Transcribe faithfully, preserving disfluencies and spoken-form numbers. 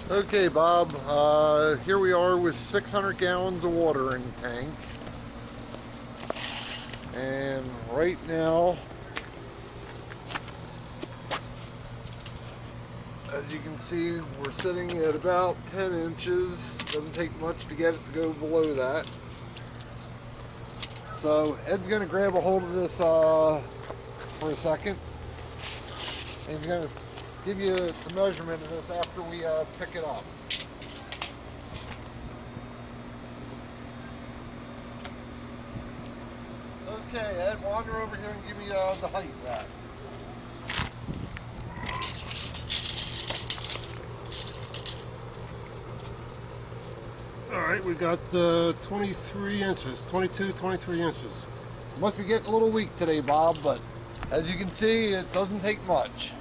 Okay, Bob, uh, here we are with six hundred gallons of water in the tank. And right now, as you can see, we're sitting at about ten inches. Doesn't take much to get it to go below that. So Ed's going to grab a hold of this uh, for a second. And he's going to give you the measurement of this after we uh, pick it up. Okay, Ed, wander over here and give me uh, the height of that. All right, we got uh, twenty-three inches, twenty-two, twenty-three inches. Must be getting a little weak today, Bob, but as you can see, it doesn't take much.